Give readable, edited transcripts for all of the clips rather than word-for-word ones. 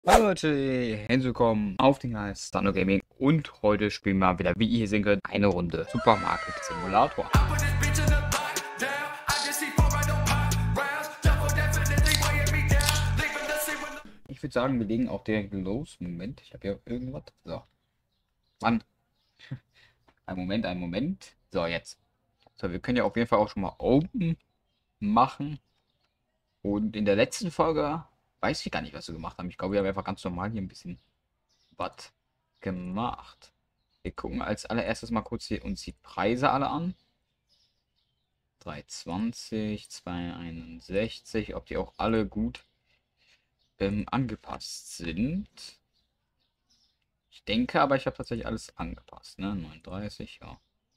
Hallo Leute, herzlich willkommen auf den Kanal Stano Gaming und heute spielen wir wieder, wie ihr hier sehen könnt, eine Runde Supermarket Simulator. Ich würde sagen, wir legen auch direkt los. Moment, ich habe hier irgendwas. So, Mann, einen Moment. So, jetzt. So, wir können ja auf jeden Fall auch schon mal Open machen. Und in der letzten Folge weiß ich gar nicht, was wir gemacht haben. Ich glaube, wir haben einfach ganz normal hier ein bisschen was gemacht. Wir gucken als allererstes mal kurz hier uns die Preise alle an. 320, 261, ob die auch alle gut angepasst sind. Ich denke, aber ich habe tatsächlich alles angepasst, ne? 39, ja.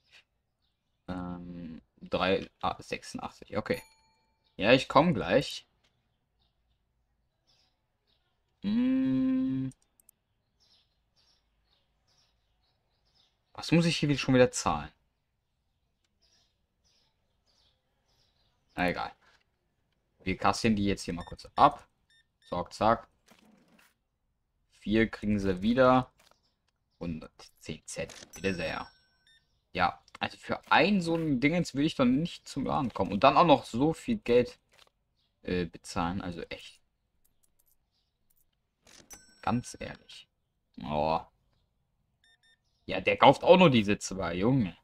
86, okay. Ja, ich komme gleich. Hm, was muss ich hier schon wieder zahlen? Na egal. Wir kassieren die jetzt hier mal kurz ab. Zack, zack. 4 kriegen sie wieder. 110 Z. Bitte sehr. Ja, also für ein so ein Dingens will ich doch nicht zum Laden kommen. Und dann auch noch so viel Geld bezahlen. Also echt. Ganz ehrlich. Oh. Ja, der kauft auch nur diese zwei, Junge.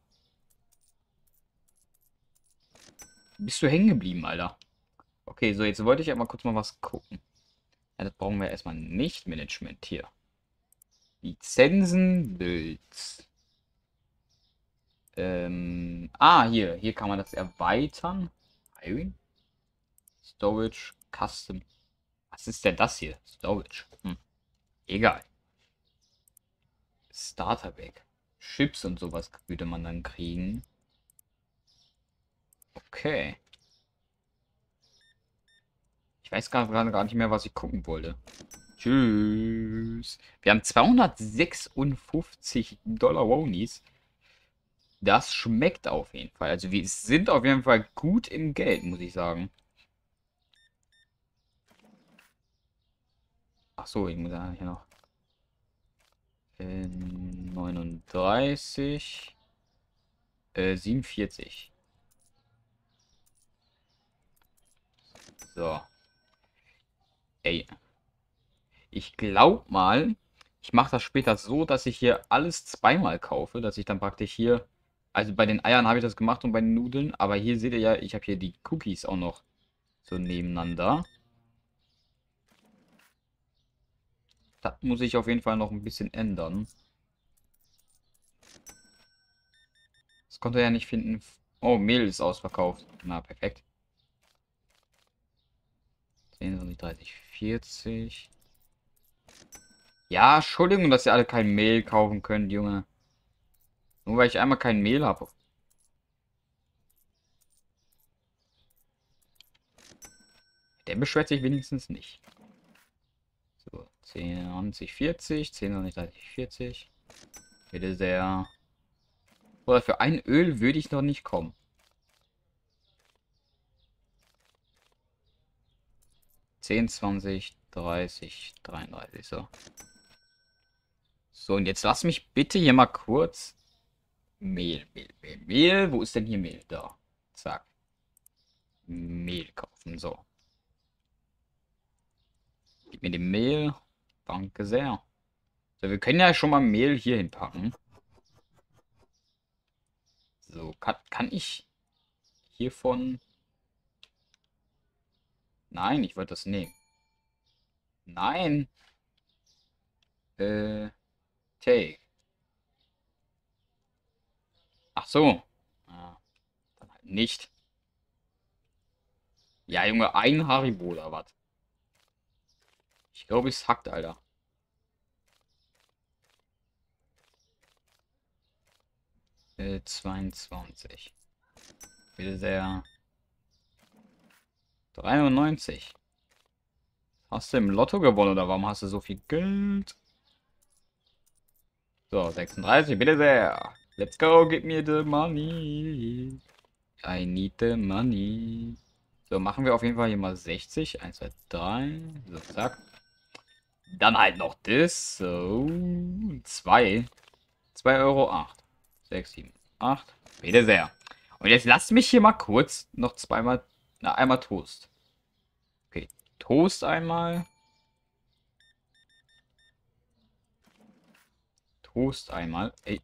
Bist du hängen geblieben, Alter? Okay, so, jetzt wollte ich aber kurz mal was gucken. Ja, das brauchen wir erstmal nicht. Management hier. Lizenzen, Builds. Hier kann man das erweitern. Hiring. Storage, Custom. Was ist denn das hier? Storage. Egal. Starterback. Chips und sowas würde man dann kriegen. Okay. Ich weiß gerade gar nicht mehr, was ich gucken wollte. Tschüss. Wir haben 256 Dollar Wonies. Das schmeckt auf jeden Fall. Also wir sind auf jeden Fall gut im Geld, muss ich sagen. Ach so, ich muss ja hier noch 39, 47. So. Ey. Ich glaube mal, ich mache das später so, dass ich hier alles zweimal kaufe, dass ich dann praktisch hier, also bei den Eiern habe ich das gemacht und bei den Nudeln, aber hier seht ihr ja, ich habe hier die Cookies auch noch so nebeneinander. Das muss ich auf jeden Fall noch ein bisschen ändern. Das konnte er ja nicht finden. Oh, Mehl ist ausverkauft. Na, perfekt. 10, 20, 30, 40. Ja, Entschuldigung, dass ihr alle kein Mehl kaufen könnt, Junge. Nur weil ich einmal kein Mehl habe. Der beschwert sich wenigstens nicht. So, 10, 20, 40, 10, 20, 30, 40. Bitte sehr. Oder für ein Öl würde ich noch nicht kommen. 10, 20, 30, 33, so. So, und jetzt lass mich bitte hier mal kurz Mehl, Mehl, Mehl, Mehl. Wo ist denn hier Mehl? Da. Zack. Mehl kaufen, so. Gib mir den Mehl. Danke sehr. So, wir können ja schon mal Mehl hier hinpacken. So, kann ich hiervon... Nein, ich wollte das nehmen. Nein. Take. Ach so. Ah, dann halt nicht. Ja, Junge, ein Haribo oder was? Ich glaube, es hackt, Alter. 22. Bitte sehr. 93. Hast du im Lotto gewonnen oder warum hast du so viel Geld? So, 36, bitte sehr. Let's go, give me the money. I need the money. So, machen wir auf jeden Fall hier mal 60. 1, 2, 3. So, zack. Dann halt noch das. So. 2. 2,08 €. 6, 7, 8. Bitte sehr. Und jetzt lasst mich hier mal kurz noch zweimal. Na, einmal Toast. Okay. Toast einmal. Toast einmal. Ey.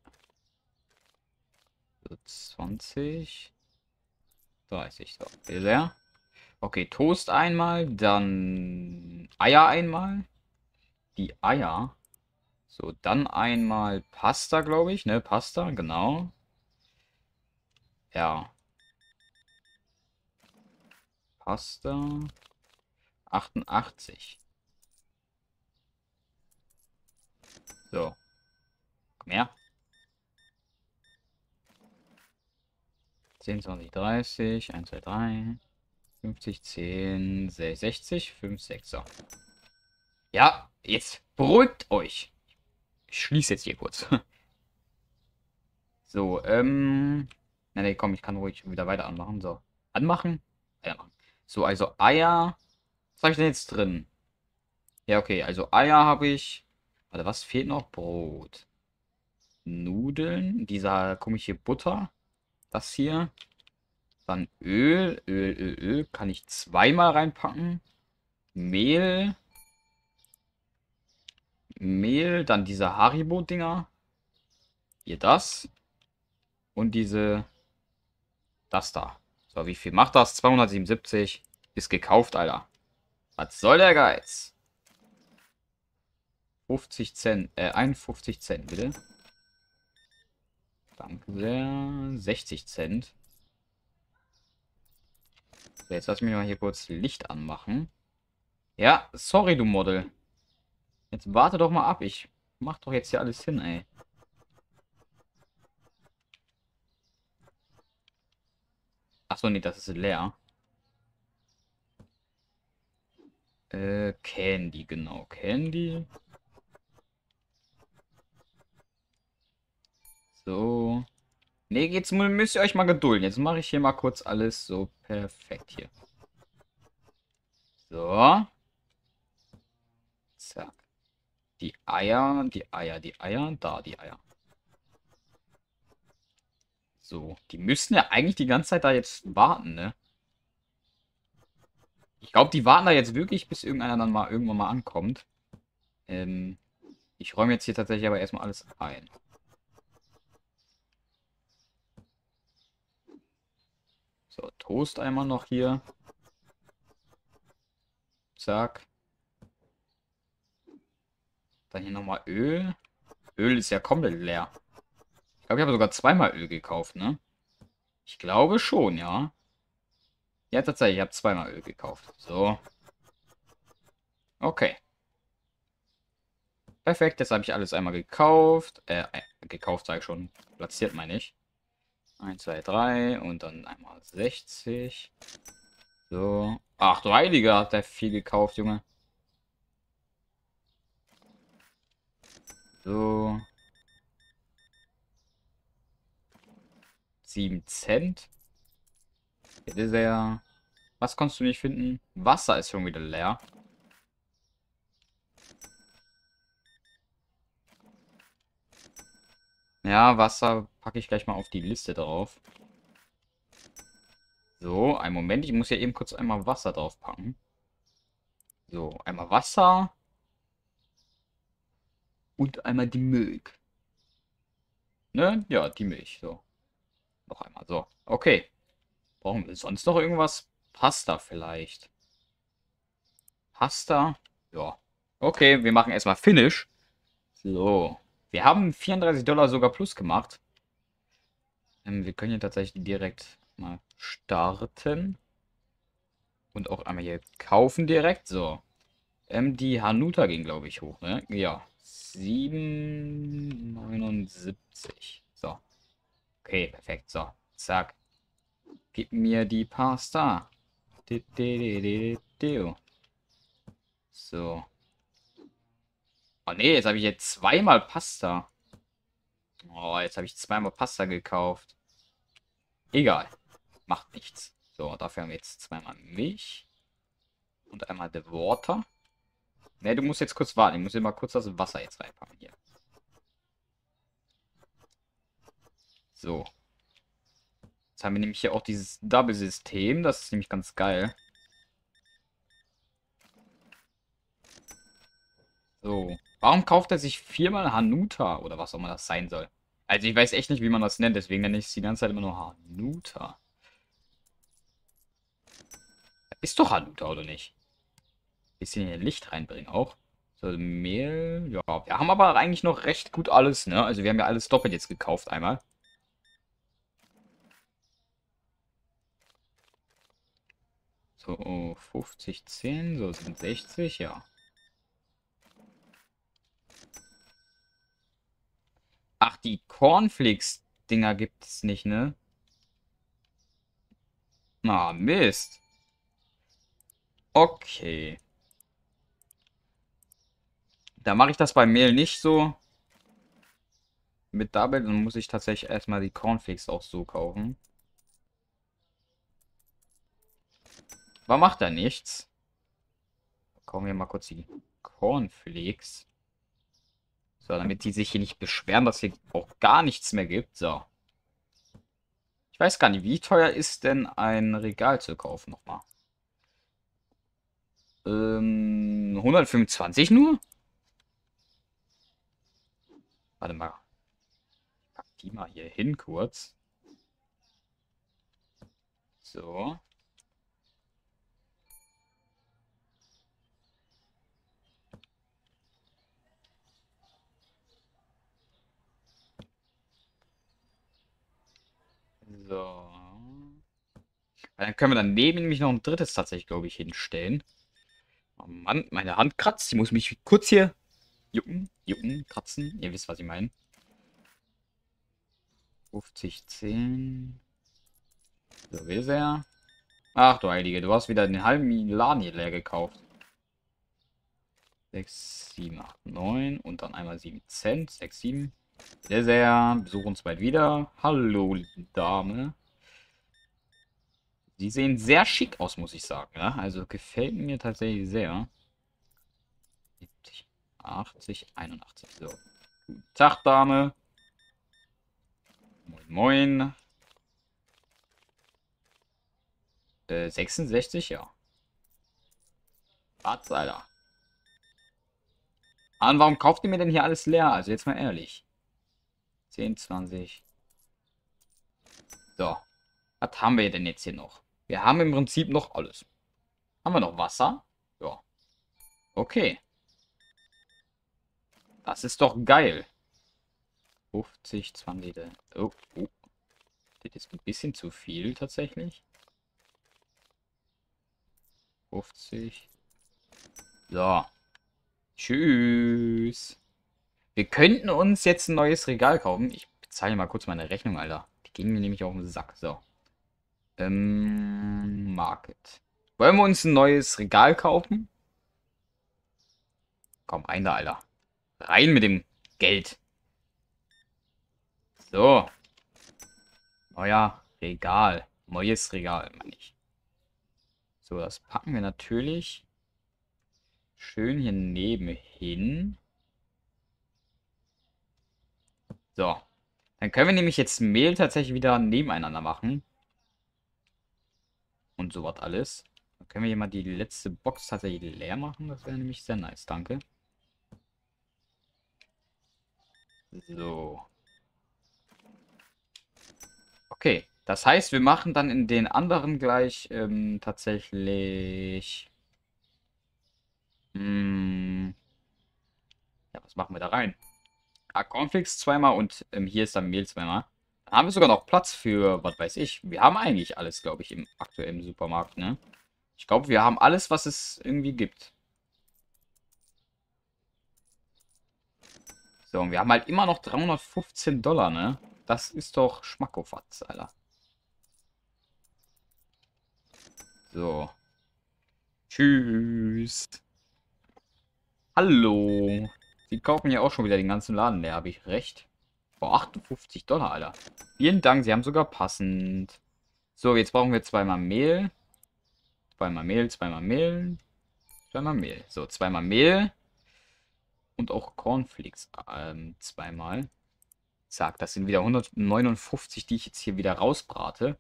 So 20. 30. So. Bitte sehr. Okay, Toast einmal. Dann Eier einmal. Die Eier. So, dann einmal Pasta, glaube ich, ne? Pasta, genau. Ja, Pasta. 88. So, komm her. 10, 20, 30. 1, 2, 3. 50, 10, 60, 5, 6. So. Ja, jetzt beruhigt euch. Ich schließe jetzt hier kurz. So, Na, nee, komm, ich kann ruhig wieder weiter anmachen. So. Anmachen? Ja, machen. So, also Eier. Was habe ich denn jetzt drin? Ja, okay, also Eier habe ich. Warte, was fehlt noch? Brot. Nudeln. Dieser komische Butter. Das hier. Dann Öl. Öl. Kann ich zweimal reinpacken. Mehl. Mehl. Dann diese Haribo-Dinger. Hier das. Und diese. Das da. So, wie viel macht das? 277. Ist gekauft, Alter. Was soll der Geiz? 50 Cent. 51 Cent, bitte. Danke sehr. 60 Cent. So, jetzt lass mich mal hier kurz Licht anmachen. Ja, sorry, du Model. Jetzt warte doch mal ab. Ich mach doch jetzt hier alles hin, ey. Achso, nee, das ist leer. Candy, genau. Candy. So. Nee, jetzt müsst ihr euch mal gedulden. Jetzt mache ich hier mal kurz alles so perfekt hier. So. Zack. Die Eier, die Eier, die Eier. Da, die Eier. So. Die müssten ja eigentlich die ganze Zeit da jetzt warten, ne? Ich glaube, die warten da jetzt wirklich, bis irgendeiner dann mal irgendwann mal ankommt. Ähm, Ich räume jetzt hier tatsächlich aber erstmal alles ein. So, Toast einmal noch hier. Zack. Dann hier nochmal Öl. Öl ist ja komplett leer. Ich glaube, ich habe sogar zweimal Öl gekauft, ne? Ich glaube schon, ja. Ja, tatsächlich, ich habe zweimal Öl gekauft. So. Okay. Perfekt, jetzt habe ich alles einmal gekauft. Gekauft sage ich schon. Platziert meine ich. 1, 2, 3 und dann einmal 60. So. Ach du Heiliger, hat der viel gekauft, Junge. So. 7 Cent. Bitte sehr. Was konntest du nicht finden? Wasser ist schon wieder leer. Ja, Wasser packe ich gleich mal auf die Liste drauf. So, einen Moment. Ich muss ja eben kurz einmal Wasser drauf packen. So, einmal Wasser. Und einmal die Milch. Ne? Ja, die Milch. So. Noch einmal. So. Okay. Brauchen wir sonst noch irgendwas? Pasta vielleicht. Pasta. Ja. Okay, wir machen erstmal Finish. So. Wir haben 34 $ sogar plus gemacht. Wir können hier tatsächlich direkt mal starten. Und auch einmal hier kaufen direkt. So. Die Hanuta ging, glaube ich, hoch, ne? Ja. 7,79. So. Okay, perfekt. So. Zack. Gib mir die Pasta. So. Oh nee, jetzt habe ich jetzt zweimal Pasta. Oh, jetzt habe ich zweimal Pasta gekauft. Egal. Macht nichts. So, dafür haben wir jetzt zweimal Milch. Und einmal The Water. Ne, du musst jetzt kurz warten. Ich muss hier mal kurz das Wasser jetzt reinpacken hier. So. Jetzt haben wir nämlich hier auch dieses Double-System. Das ist nämlich ganz geil. So. Warum kauft er sich viermal Hanuta? Oder was auch immer das sein soll. Also ich weiß echt nicht, wie man das nennt. Deswegen nenne ich es die ganze Zeit immer nur Hanuta. Ist doch Hanuta, oder nicht? Bisschen hier Licht reinbringen auch. So, Mehl. Ja, wir haben aber eigentlich noch recht gut alles, ne? Also wir haben ja alles doppelt jetzt gekauft einmal. So, 50, 10, so sind 60, ja. Ach, die Cornflakes-Dinger gibt es nicht, ne? Ah, Mist. Okay. Da mache ich das bei Mehl nicht so. Mit Double, dann muss ich tatsächlich erstmal die Cornflakes auch so kaufen. Aber macht da nichts. Kaufen wir mal kurz die Cornflakes. So, damit die sich hier nicht beschweren, dass hier auch gar nichts mehr gibt. So. Ich weiß gar nicht, wie teuer ist denn ein Regal zu kaufen nochmal? 125 nur? Warte mal. Ich pack die mal hier hin kurz. So. So. Dann können wir daneben nämlich noch ein drittes tatsächlich, glaube ich, hinstellen. Oh Mann, meine Hand kratzt. Ich muss mich kurz hier jucken, jucken, kratzen. Ihr wisst, was ich meine. 50, 10. So, will er. Ach du Heilige, du hast wieder den halben Laden hier leer gekauft. 6, 7, 8, 9 und dann einmal 7 Cent. 6, 7. Sehr, sehr. Besuch uns bald wieder. Hallo, Dame. Sie sehen sehr schick aus, muss ich sagen. Ja? Also gefällt mir tatsächlich sehr. 70, 80, 81. So. Guten Tag, Dame. Moin, moin. 66, ja. Was, Alter? Und warum kauft ihr mir denn hier alles leer? Also jetzt mal ehrlich. 10, 20. So. Was haben wir denn jetzt hier noch? Wir haben im Prinzip noch alles. Haben wir noch Wasser? Ja. Okay. Das ist doch geil. 50, 20. Oh, oh. Das ist ein bisschen zu viel tatsächlich. 50. So. Tschüss. Wir könnten uns jetzt ein neues Regal kaufen. Ich bezahle mal kurz meine Rechnung, Alter. Die gehen mir nämlich auf den Sack. So. Market. Wollen wir uns ein neues Regal kaufen? Komm, rein da, Alter. Rein mit dem Geld. So. Neuer Regal. Neues Regal, meine ich. So, das packen wir natürlich schön hier nebenhin. So. Dann können wir nämlich jetzt Mehl tatsächlich wieder nebeneinander machen. Und sowas alles. Dann können wir hier mal die letzte Box tatsächlich leer machen. Das wäre nämlich sehr nice. Danke. So. Okay. Das heißt, wir machen dann in den anderen gleich tatsächlich... ja, was machen wir da rein? Ah, Cornflakes zweimal und hier ist dann Mehl zweimal. Dann haben wir sogar noch Platz für, was weiß ich. Wir haben eigentlich alles, glaube ich, im aktuellen Supermarkt, ne? Ich glaube, wir haben alles, was es irgendwie gibt. So, und wir haben halt immer noch 315 Dollar, ne? Das ist doch Schmackofatz, Alter. So. Tschüss. Hallo. Sie kaufen ja auch schon wieder den ganzen Laden leer, habe ich recht? Boah, 58 Dollar, Alter. Vielen Dank, Sie haben sogar passend. So, jetzt brauchen wir zweimal Mehl. Zweimal Mehl, zweimal Mehl. Zweimal Mehl. So, zweimal Mehl. Und auch Cornflakes zweimal. Zack, das sind wieder 159, die ich jetzt hier wieder rausbrate.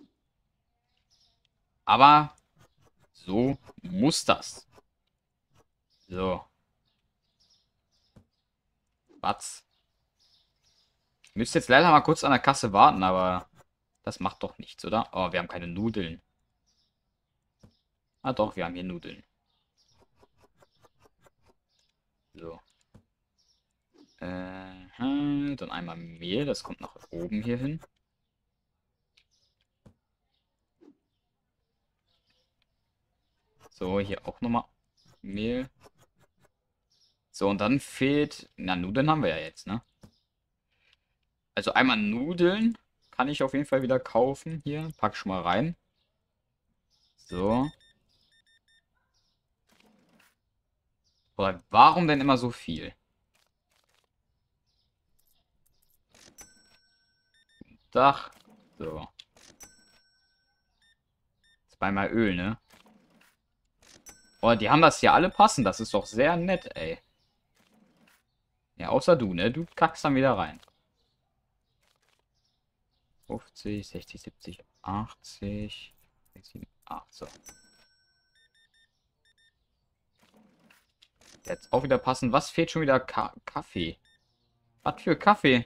Aber so muss das. So. Was? Ich müsste jetzt leider mal kurz an der Kasse warten, aber das macht doch nichts, oder? Oh, wir haben keine Nudeln. Ah doch, wir haben hier Nudeln. So. Dann einmal Mehl, das kommt nach oben hier hin. So, hier auch nochmal Mehl. So, und dann fehlt... Na, Nudeln haben wir ja jetzt, ne? Also einmal Nudeln kann ich auf jeden Fall wieder kaufen. Hier, pack schon mal rein. So. Aber warum denn immer so viel? Dach. So. Zweimal Öl, ne? Oh, die haben das hier alle passen. Das ist doch sehr nett, ey. Ja, außer du, ne? Du kackst dann wieder rein. 50, 60, 70, 80, 7, 8, so. Jetzt auch wieder passen. Was fehlt schon wieder? Kaffee. Was für Kaffee?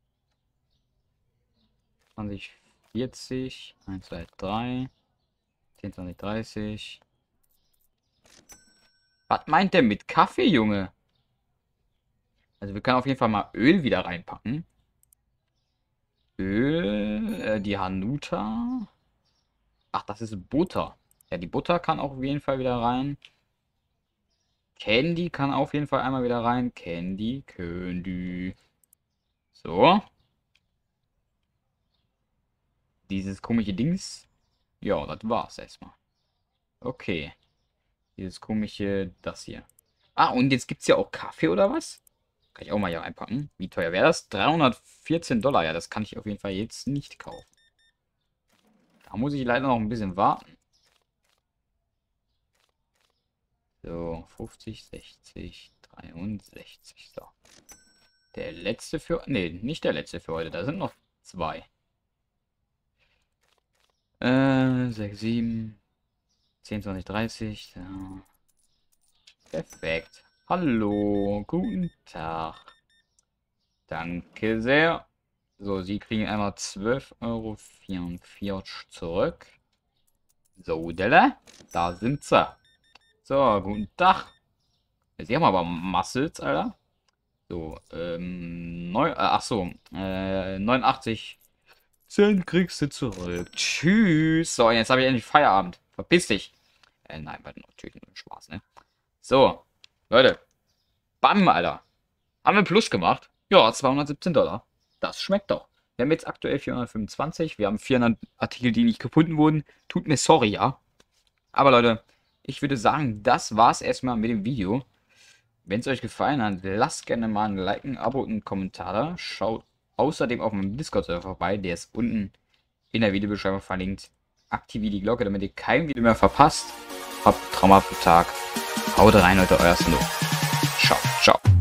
20, 40, 1, 2, 3, 10, 20, 30. Was meint der mit Kaffee, Junge? Also wir können auf jeden Fall mal Öl wieder reinpacken. Öl, die Hanuta. Ach, das ist Butter. Ja, die Butter kann auch auf jeden Fall wieder rein. Candy kann auf jeden Fall einmal wieder rein. Candy. So. Dieses komische Dings. Ja, das war's erstmal. Okay. Dieses komische, das hier. Ah, und jetzt gibt's ja auch Kaffee oder was? Kann ich auch mal hier einpacken. Wie teuer wäre das? 314 Dollar. Ja, das kann ich auf jeden Fall jetzt nicht kaufen. Da muss ich leider noch ein bisschen warten. So, 50, 60, 63. So. Der letzte für... Ne, nicht der letzte für heute. Da sind noch zwei. 6, 7, 10, 20, 30. So. Perfekt. Hallo, guten Tag. Danke sehr. So, Sie kriegen einmal 12,44 € zurück. So, Delle. Da sind sie. So, guten Tag. Sie haben aber Muscles, Alter. So, 89 Cent kriegst du zurück. Tschüss. So, jetzt habe ich endlich Feierabend. Verpiss dich. Nein, war natürlich nur Spaß, ne? So, Leute. Bam, Alter. Haben wir Plus gemacht? Ja, 217 Dollar. Das schmeckt doch. Wir haben jetzt aktuell 425. Wir haben 400 Artikel, die nicht gefunden wurden. Tut mir sorry, ja. Aber Leute, ich würde sagen, das war's erstmal mit dem Video. Wenn es euch gefallen hat, lasst gerne mal ein Like, ein Abo und einen Kommentar da. Schaut außerdem auf meinem Discord-Server vorbei. Der ist unten in der Videobeschreibung verlinkt. Aktiviert die Glocke, damit ihr kein Video mehr verpasst. Habt einen traumhaften Tag. Haut rein, Leute, euer Snow. Ciao, ciao.